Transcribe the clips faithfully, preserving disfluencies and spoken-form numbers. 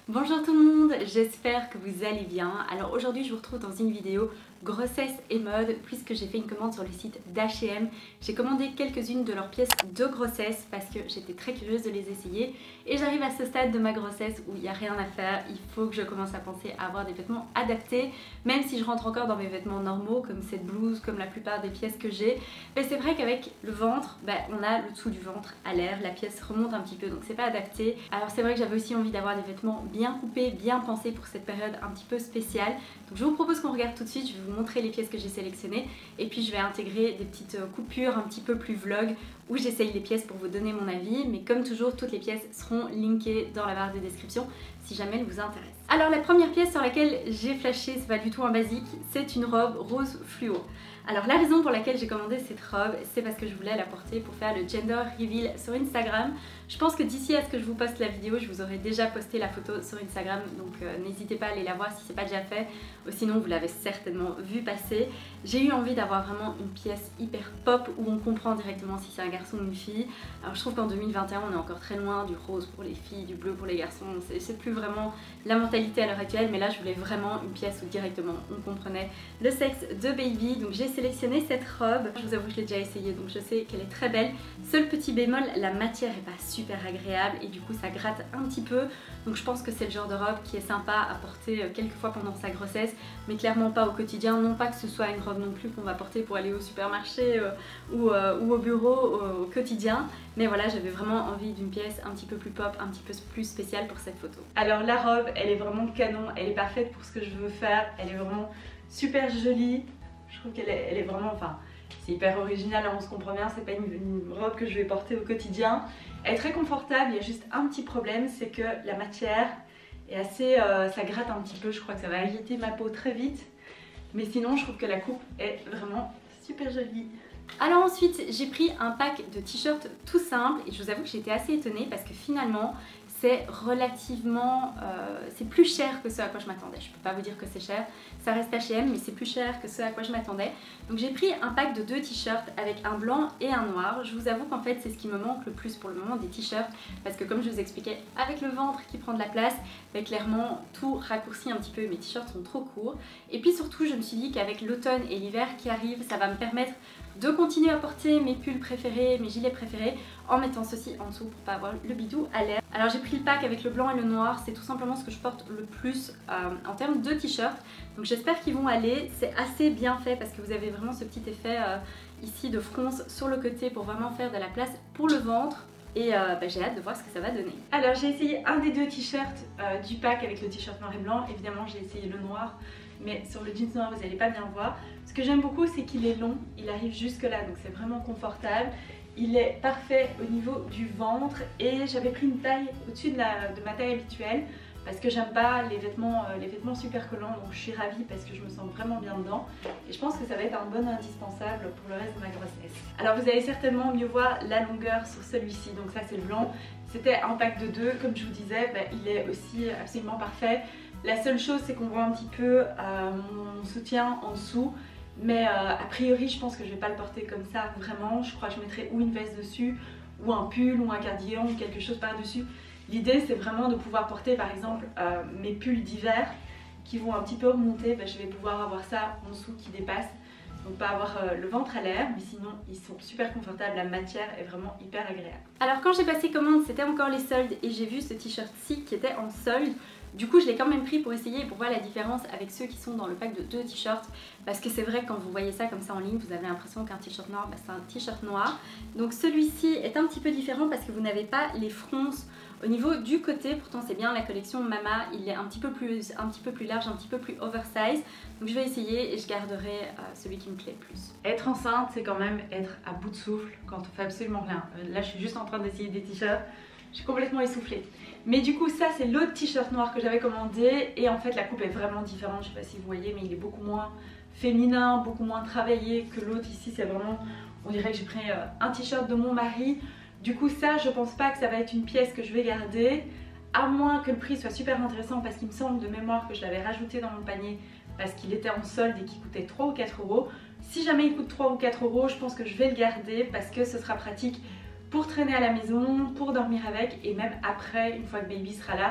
Bonjour tout le monde, j'espère que vous allez bien. Alors aujourd'hui je vous retrouve dans une vidéo grossesse et mode puisque j'ai fait une commande sur le site d'H et M. J'ai commandé quelques-unes de leurs pièces de grossesse parce que j'étais très curieuse de les essayer et j'arrive à ce stade de ma grossesse où il n'y a rien à faire, il faut que je commence à penser à avoir des vêtements adaptés, même si je rentre encore dans mes vêtements normaux comme cette blouse, comme la plupart des pièces que j'ai. Mais c'est vrai qu'avec le ventre, bah, on a le dessous du ventre à l'air, la pièce remonte un petit peu donc c'est pas adapté. Alors c'est vrai que j'avais aussi envie d'avoir des vêtements bien coupés, bien pensés pour cette période un petit peu spéciale. Donc je vous propose qu'on regarde tout de suite, je vais vous montrer les pièces que j'ai sélectionnées et puis je vais intégrer des petites coupures un petit peu plus vlog où j'essaye les pièces pour vous donner mon avis, mais comme toujours toutes les pièces seront linkées dans la barre de description si jamais elles vous intéressent. Alors la première pièce sur laquelle j'ai flashé, c'est pas du tout un basique, c'est une robe rose fluo. Alors la raison pour laquelle j'ai commandé cette robe, c'est parce que je voulais la porter pour faire le gender reveal sur Instagram. Je pense que d'ici à ce que je vous poste la vidéo, je vous aurai déjà posté la photo sur Instagram, donc euh, n'hésitez pas à aller la voir si c'est pas déjà fait, ou sinon vous l'avez certainement vu passer. J'ai eu envie d'avoir vraiment une pièce hyper pop où on comprend directement si c'est un garçon ou une fille. Alors je trouve qu'en deux mille vingt et un on est encore très loin du rose pour les filles, du bleu pour les garçons, c'est plus vraiment la mentalité à l'heure actuelle, mais là je voulais vraiment une pièce où directement on comprenait le sexe de baby. Donc j'ai sélectionné cette robe, je vous avoue que je l'ai déjà essayée donc je sais qu'elle est très belle. Seul petit bémol, la matière est pas super agréable et du coup ça gratte un petit peu, donc je pense que c'est le genre de robe qui est sympa à porter quelques fois pendant sa grossesse, mais clairement pas au quotidien. Non pas que ce soit une robe non plus qu'on va porter pour aller au supermarché euh, ou, euh, ou au bureau euh, au quotidien, mais voilà, j'avais vraiment envie d'une pièce un petit peu plus pop, un petit peu plus spéciale pour cette photo. Alors la robe, elle est vraiment canon, elle est parfaite pour ce que je veux faire, elle est vraiment super jolie. Je trouve qu'elle est, elle est vraiment, enfin, c'est hyper original, on se comprend bien, c'est pas une, une robe que je vais porter au quotidien. Elle est très confortable, il y a juste un petit problème, c'est que la matière est assez, euh, ça gratte un petit peu, je crois que ça va irriter ma peau très vite. Mais sinon, je trouve que la coupe est vraiment super jolie. Alors ensuite, j'ai pris un pack de t-shirts tout simple et je vous avoue que j'étais assez étonnée parce que finalement, c'est relativement, euh, c'est plus cher que ce à quoi je m'attendais. Je peux pas vous dire que c'est cher, ça reste H et M, mais c'est plus cher que ce à quoi je m'attendais. Donc j'ai pris un pack de deux t-shirts avec un blanc et un noir. Je vous avoue qu'en fait c'est ce qui me manque le plus pour le moment des t-shirts, parce que comme je vous expliquais, avec le ventre qui prend de la place, bah, clairement tout raccourcit un petit peu, mes t-shirts sont trop courts. Et puis surtout je me suis dit qu'avec l'automne et l'hiver qui arrivent, ça va me permettre de continuer à porter mes pulls préférés, mes gilets préférés, en mettant ceci en dessous pour pas avoir le bidou à l'air. Alors j'ai pris le pack avec le blanc et le noir, c'est tout simplement ce que je porte le plus euh, en termes de t-shirts. Donc j'espère qu'ils vont aller, c'est assez bien fait parce que vous avez vraiment ce petit effet euh, ici de fronce sur le côté pour vraiment faire de la place pour le ventre. Et euh, bah, j'ai hâte de voir ce que ça va donner. Alors j'ai essayé un des deux t-shirts euh, du pack avec le t-shirt noir et blanc. Évidemment j'ai essayé le noir, mais sur le jeans noir vous n'allez pas bien voir. Ce que j'aime beaucoup c'est qu'il est long, il arrive jusque là donc c'est vraiment confortable. Il est parfait au niveau du ventre et j'avais pris une taille au-dessus de, de ma taille habituelle parce que j'aime pas les vêtements, euh, les vêtements super collants, donc je suis ravie parce que je me sens vraiment bien dedans et je pense que ça va être un bon indispensable pour le reste de ma grossesse. Alors vous allez certainement mieux voir la longueur sur celui-ci, donc ça c'est le blanc, c'était un pack de deux, comme je vous disais, bah, il est aussi absolument parfait. La seule chose c'est qu'on voit un petit peu euh, mon soutien en dessous. Mais euh, a priori je pense que je vais pas le porter comme ça vraiment, je crois que je mettrai ou une veste dessus ou un pull ou un cardigan ou quelque chose par dessus. L'idée c'est vraiment de pouvoir porter par exemple euh, mes pulls d'hiver qui vont un petit peu remonter, ben, je vais pouvoir avoir ça en dessous qui dépasse. Donc pas avoir euh, le ventre à l'air, mais sinon ils sont super confortables, la matière est vraiment hyper agréable. Alors quand j'ai passé commande c'était encore les soldes et j'ai vu ce t-shirt-ci qui était en solde. Du coup je l'ai quand même pris pour essayer et pour voir la différence avec ceux qui sont dans le pack de deux t-shirts, parce que c'est vrai que quand vous voyez ça comme ça en ligne vous avez l'impression qu'un t-shirt noir bah, c'est un t-shirt noir. Donc celui-ci est un petit peu différent parce que vous n'avez pas les fronces au niveau du côté, pourtant c'est bien la collection Mama, il est un petit peu plus, un petit peu plus large, un petit peu plus oversize. Donc je vais essayer et je garderai euh, celui qui me plaît le plus. Être enceinte c'est quand même être à bout de souffle quand on fait absolument rien. Là je suis juste en train d'essayer des t-shirts. Je suis complètement essoufflée. Mais du coup ça c'est l'autre t-shirt noir que j'avais commandé et en fait la coupe est vraiment différente, je sais pas si vous voyez mais il est beaucoup moins féminin, beaucoup moins travaillé que l'autre. Ici c'est vraiment, on dirait que j'ai pris un t-shirt de mon mari. Du coup ça je pense pas que ça va être une pièce que je vais garder, à moins que le prix soit super intéressant parce qu'il me semble de mémoire que je l'avais rajouté dans mon panier parce qu'il était en solde et qu'il coûtait trois ou quatre euros. Si jamais il coûte trois ou quatre euros je pense que je vais le garder parce que ce sera pratique pour traîner à la maison, pour dormir avec et même après, une fois que baby sera là,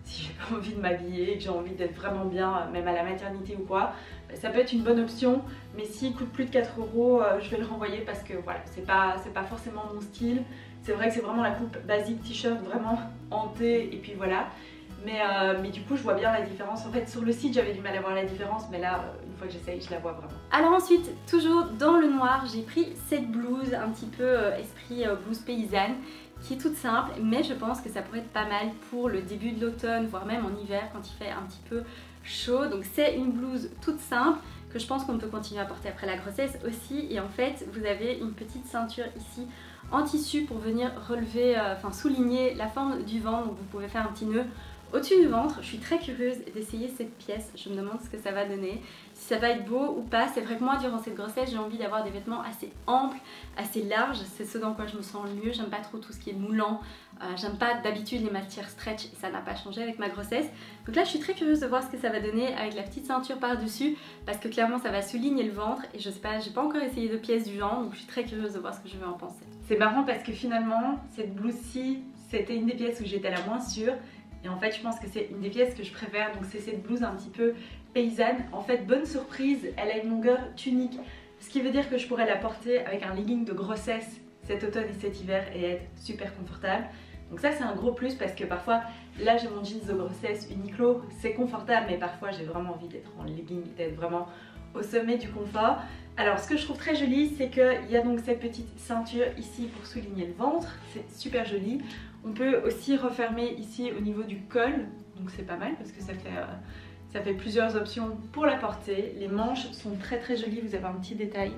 si j'ai pas envie de m'habiller, que j'ai envie d'être vraiment bien, même à la maternité ou quoi, ça peut être une bonne option. Mais s'il coûte plus de quatre euros, je vais le renvoyer parce que voilà, c'est pas, c'est pas forcément mon style. C'est vrai que c'est vraiment la coupe basique t-shirt, vraiment hanté et puis voilà. Mais, euh, mais du coup je vois bien la différence. En fait sur le site j'avais du mal à voir la différence, mais là une fois que j'essaye je la vois vraiment. Alors ensuite, toujours dans le noir, j'ai pris cette blouse un petit peu euh, esprit euh, blouse paysanne, qui est toute simple, mais je pense que ça pourrait être pas mal pour le début de l'automne, voire même en hiver quand il fait un petit peu chaud. Donc c'est une blouse toute simple que je pense qu'on peut continuer à porter après la grossesse aussi. Et en fait vous avez une petite ceinture ici en tissu pour venir relever, euh, enfin souligner la forme du ventre. Donc vous pouvez faire un petit nœud au-dessus du ventre. Je suis très curieuse d'essayer cette pièce, je me demande ce que ça va donner, si ça va être beau ou pas. C'est vrai que moi durant cette grossesse j'ai envie d'avoir des vêtements assez amples, assez larges, c'est ce dans quoi je me sens le mieux. J'aime pas trop tout ce qui est moulant, euh, j'aime pas d'habitude les matières stretch et ça n'a pas changé avec ma grossesse. Donc là je suis très curieuse de voir ce que ça va donner avec la petite ceinture par dessus, parce que clairement ça va souligner le ventre et je sais pas, j'ai pas encore essayé de pièces du genre, donc je suis très curieuse de voir ce que je vais en penser. C'est marrant parce que finalement cette blouse-ci c'était une des pièces où j'étais la moins sûre. Et en fait je pense que c'est une des pièces que je préfère, donc c'est cette blouse un petit peu paysanne. En fait bonne surprise, elle a une longueur tunique, ce qui veut dire que je pourrais la porter avec un legging de grossesse cet automne et cet hiver et être super confortable. Donc ça c'est un gros plus parce que parfois, là j'ai mon jeans de grossesse Uniqlo, c'est confortable mais parfois j'ai vraiment envie d'être en legging, d'être vraiment au sommet du confort. Alors ce que je trouve très joli c'est qu'il y a donc cette petite ceinture ici pour souligner le ventre, c'est super joli. On peut aussi refermer ici au niveau du col, donc c'est pas mal parce que ça fait, euh, ça fait plusieurs options pour la porter. Les manches sont très très jolies, vous avez un petit détail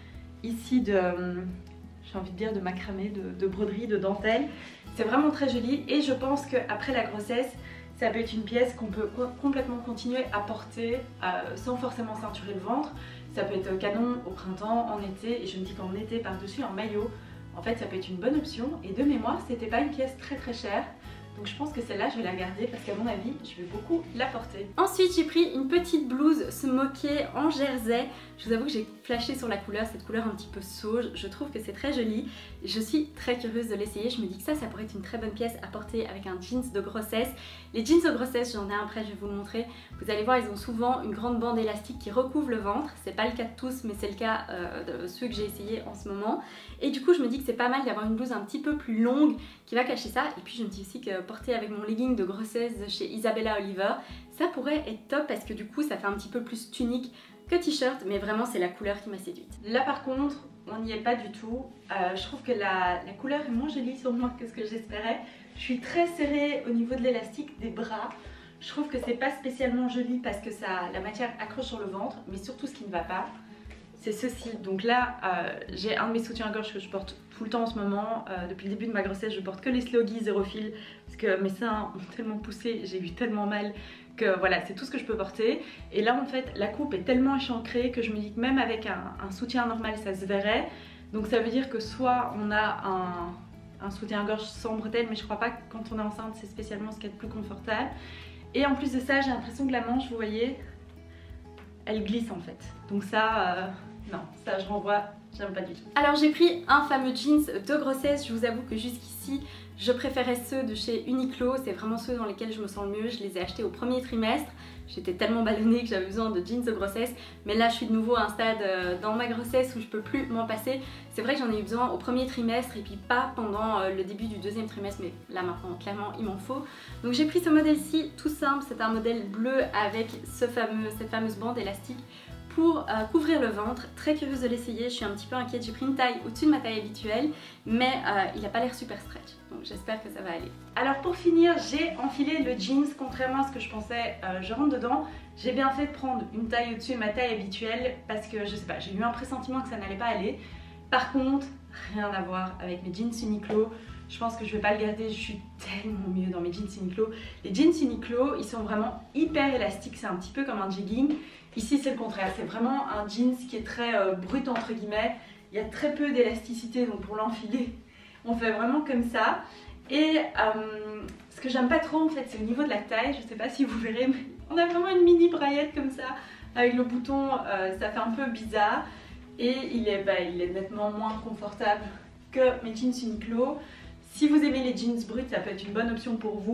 ici de, euh, j'ai envie de dire de macramé, de, de broderie, de dentelle. C'est vraiment très joli et je pense qu'après la grossesse, ça peut être une pièce qu'on peut complètement continuer à porter euh, sans forcément ceinturer le ventre. Ça peut être canon au printemps, en été, et je me dis qu'en été par-dessus en maillot, en fait ça peut être une bonne option. Et de mémoire c'était pas une pièce très très chère, donc je pense que celle-là je vais la garder parce qu'à mon avis je vais beaucoup la porter. Ensuite j'ai pris une petite blouse smoké en jersey. Je vous avoue que j'ai flashé sur la couleur, cette couleur un petit peu sauge, je trouve que c'est très joli. Je suis très curieuse de l'essayer, je me dis que ça, ça pourrait être une très bonne pièce à porter avec un jeans de grossesse. Les jeans de grossesse, j'en ai un prêt, je vais vous le montrer. Vous allez voir, ils ont souvent une grande bande élastique qui recouvre le ventre. C'est pas le cas de tous, mais c'est le cas euh, de ceux que j'ai essayé en ce moment. Et du coup, je me dis que c'est pas mal d'avoir une blouse un petit peu plus longue qui va cacher ça. Et puis je me dis aussi que porter avec mon legging de grossesse de chez Isabella Oliver, ça pourrait être top parce que du coup, ça fait un petit peu plus tunique que t-shirt, mais vraiment c'est la couleur qui m'a séduite. Là par contre, on n'y est pas du tout. Euh, je trouve que la, la couleur est moins jolie sur moi que ce que j'espérais. Je suis très serrée au niveau de l'élastique des bras. Je trouve que c'est pas spécialement joli parce que ça, la matière accroche sur le ventre, mais surtout ce qui ne va pas, c'est ceci. Donc là, euh, j'ai un de mes soutiens-gorge que je porte tout le temps en ce moment. Euh, depuis le début de ma grossesse, je porte que les Sloggy zéro fil parce que mes seins ont tellement poussé, j'ai eu tellement mal que voilà, c'est tout ce que je peux porter. Et là en fait la coupe est tellement échancrée que je me dis que même avec un, un soutien normal ça se verrait. Donc ça veut dire que soit on a un, un soutien-gorge sans bretelles, mais je crois pas que quand on est enceinte c'est spécialement ce qui est le plus confortable. Et en plus de ça j'ai l'impression que la manche, vous voyez, elle glisse en fait. Donc ça, euh, non, ça je renvoie, j'aime pas du tout. Alors j'ai pris un fameux jeans de grossesse, je vous avoue que jusqu'ici je préférais ceux de chez Uniqlo, c'est vraiment ceux dans lesquels je me sens le mieux. Je les ai achetés au premier trimestre, j'étais tellement ballonnée que j'avais besoin de jeans de grossesse. Mais là je suis de nouveau à un stade dans ma grossesse où je peux plus m'en passer. C'est vrai que j'en ai eu besoin au premier trimestre et puis pas pendant le début du deuxième trimestre, mais là maintenant clairement il m'en faut. Donc j'ai pris ce modèle-ci tout simple, c'est un modèle bleu avec ce fameux, cette fameuse bande élastique pour euh, couvrir le ventre. Très curieuse de l'essayer, je suis un petit peu inquiète, j'ai pris une taille au-dessus de ma taille habituelle, mais euh, il n'a pas l'air super stretch, donc j'espère que ça va aller. Alors pour finir, j'ai enfilé le jeans, contrairement à ce que je pensais, euh, je rentre dedans. J'ai bien fait de prendre une taille au-dessus de ma taille habituelle, parce que je sais pas, j'ai eu un pressentiment que ça n'allait pas aller. Par contre, rien à voir avec mes jeans Uniqlo. Je pense que je vais pas le garder, je suis tellement mieux dans mes jeans Uniqlo. Les jeans Uniqlo, ils sont vraiment hyper élastiques, c'est un petit peu comme un jegging. Ici c'est le contraire, c'est vraiment un jeans qui est très euh, brut entre guillemets. Il y a très peu d'élasticité, donc pour l'enfiler, on fait vraiment comme ça. Et euh, ce que j'aime pas trop en fait, c'est au niveau de la taille, je sais pas si vous verrez, mais on a vraiment une mini braillette comme ça, avec le bouton, euh, ça fait un peu bizarre. Et il est, bah, il est nettement moins confortable que mes jeans Uniqlo. Si vous aimez les jeans bruts, ça peut être une bonne option pour vous.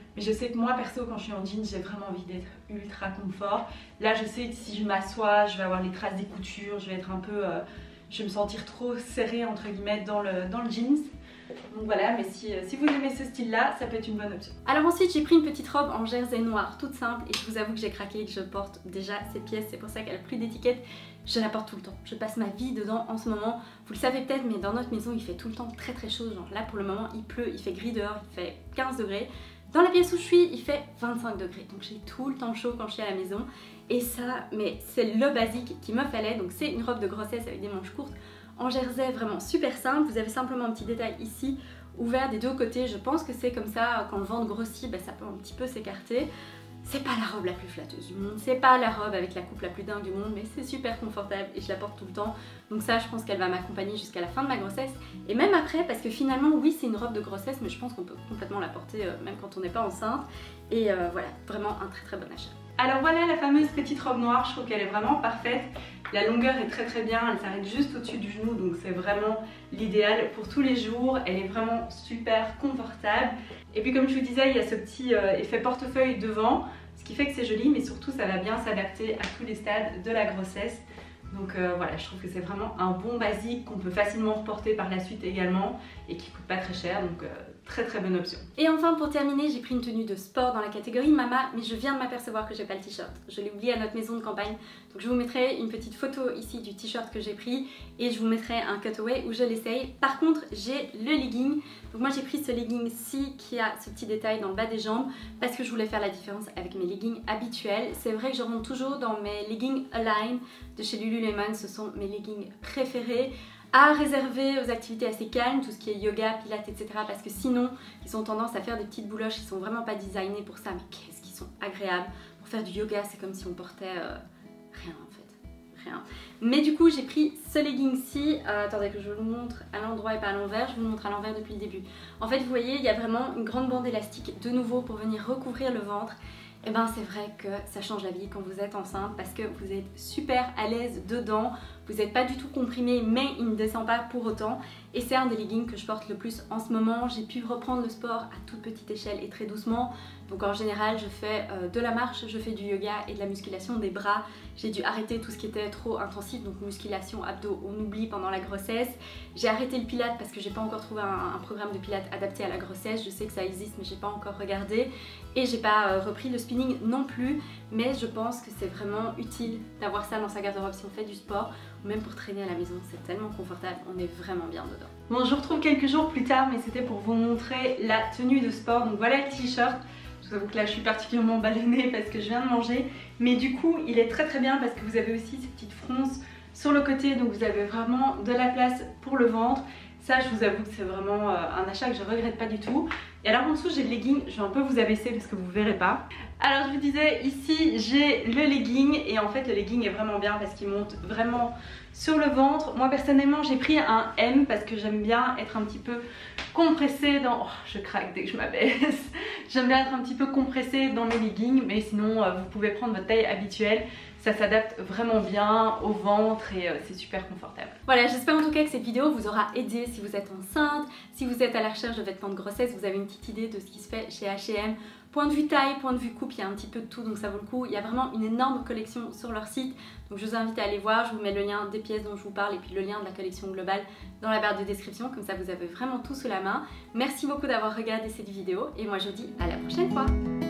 Mais je sais que moi perso quand je suis en jean j'ai vraiment envie d'être ultra confort. Là je sais que si je m'assois je vais avoir les traces des coutures, je vais être un peu... Euh, je vais me sentir trop serrée entre guillemets dans le, dans le jeans. Donc voilà, mais si, si vous aimez ce style là, ça peut être une bonne option. Alors ensuite j'ai pris une petite robe en jersey noir toute simple et je vous avoue que j'ai craqué et que je porte déjà cette pièce, c'est pour ça qu'elle a plus d'étiquette. Je la porte tout le temps, je passe ma vie dedans en ce moment. Vous le savez peut-être mais dans notre maison il fait tout le temps très très chaud, genre là pour le moment il pleut, il fait gris dehors, il fait quinze degrés. Dans la pièce où je suis il fait vingt-cinq degrés, donc j'ai tout le temps chaud quand je suis à la maison. Et ça, mais c'est le basique qu'il me fallait, donc c'est une robe de grossesse avec des manches courtes en jersey vraiment super simple. Vous avez simplement un petit détail ici ouvert des deux côtés, je pense que c'est comme ça quand le ventre grossit, ben, ça peut un petit peu s'écarter. C'est pas la robe la plus flatteuse du monde, c'est pas la robe avec la coupe la plus dingue du monde, mais c'est super confortable et je la porte tout le temps. Donc ça je pense qu'elle va m'accompagner jusqu'à la fin de ma grossesse et même après, parce que finalement oui c'est une robe de grossesse mais je pense qu'on peut complètement la porter euh, même quand on n'est pas enceinte. Et euh, voilà, vraiment un très très bon achat. Alors voilà la fameuse petite robe noire, je trouve qu'elle est vraiment parfaite. La longueur est très très bien, elle s'arrête juste au-dessus du genou donc c'est vraiment l'idéal pour tous les jours. Elle est vraiment super confortable. Et puis comme je vous disais, il y a ce petit euh, effet portefeuille devant, ce qui fait que c'est joli mais surtout ça va bien s'adapter à tous les stades de la grossesse. Donc euh, voilà, je trouve que c'est vraiment un bon basique qu'on peut facilement reporter par la suite également et qui coûte pas très cher, donc euh, très très bonne option. Et enfin pour terminer, j'ai pris une tenue de sport dans la catégorie Mama, mais je viens de m'apercevoir que j'ai pas le t-shirt. Je l'ai oublié à notre maison de campagne, donc je vous mettrai une petite photo ici du t-shirt que j'ai pris et je vous mettrai un cutaway où je l'essaye. Par contre, j'ai le legging, donc moi j'ai pris ce legging-ci qui a ce petit détail dans le bas des jambes parce que je voulais faire la différence avec mes leggings habituels. C'est vrai que je rentre toujours dans mes leggings Align de chez Lululemon, ce sont mes leggings préférés à réserver aux activités assez calmes, tout ce qui est yoga, pilates, et cetera. Parce que sinon, ils ont tendance à faire des petites bouloches qui sont vraiment pas designées pour ça, mais qu'est-ce qu'ils sont agréables. Pour faire du yoga, c'est comme si on portait euh, rien en fait, rien. Mais du coup, j'ai pris ce legging-ci, euh, attendez que je vous le montre à l'endroit et pas à l'envers, je vous le montre à l'envers depuis le début. En fait, vous voyez, il y a vraiment une grande bande élastique de nouveau pour venir recouvrir le ventre. Et ben c'est vrai que ça change la vie quand vous êtes enceinte parce que vous êtes super à l'aise dedans, vous n'êtes pas du tout comprimé mais il ne descend pas pour autant et c'est un des leggings que je porte le plus en ce moment. J'ai pu reprendre le sport à toute petite échelle et très doucement, donc en général je fais euh, de la marche, je fais du yoga et de la musculation des bras. J'ai dû arrêter tout ce qui était trop intensif, donc musculation, abdos, on oublie pendant la grossesse. J'ai arrêté le pilates parce que j'ai pas encore trouvé un, un programme de pilates adapté à la grossesse, je sais que ça existe mais j'ai pas encore regardé. Et j'ai pas euh, repris le spinning non plus, mais je pense que c'est vraiment utile d'avoir ça dans sa garde-robe si on fait du sport ou même pour traîner à la maison, c'est tellement confortable, on est vraiment bien dedans. Bon, je vous retrouve quelques jours plus tard, mais c'était pour vous montrer la tenue de sport. Donc voilà le t-shirt. Je vous avoue que là je suis particulièrement ballonnée parce que je viens de manger, mais du coup il est très très bien parce que vous avez aussi ces petites fronces sur le côté, donc vous avez vraiment de la place pour le ventre. Ça, je vous avoue que c'est vraiment un achat que je regrette pas du tout. Et alors en dessous j'ai le legging, je vais un peu vous abaisser parce que vous verrez pas. Alors je vous disais, ici j'ai le legging et en fait le legging est vraiment bien parce qu'il monte vraiment sur le ventre. Moi personnellement j'ai pris un M parce que j'aime bien être un petit peu compressée dans... Oh, je craque dès que je m'abaisse. J'aime bien être un petit peu compressée dans mes leggings, mais sinon vous pouvez prendre votre taille habituelle. Ça s'adapte vraiment bien au ventre et c'est super confortable. Voilà, j'espère en tout cas que cette vidéo vous aura aidé si vous êtes enceinte, si vous êtes à la recherche de vêtements de grossesse, vous avez une petite idée de ce qui se fait chez H et M. Point de vue taille, point de vue coupe, il y a un petit peu de tout donc ça vaut le coup. Il y a vraiment une énorme collection sur leur site, donc je vous invite à aller voir. Je vous mets le lien des pièces dont je vous parle et puis le lien de la collection globale dans la barre de description, comme ça vous avez vraiment tout sous la main. Merci beaucoup d'avoir regardé cette vidéo et moi je vous dis à la prochaine fois.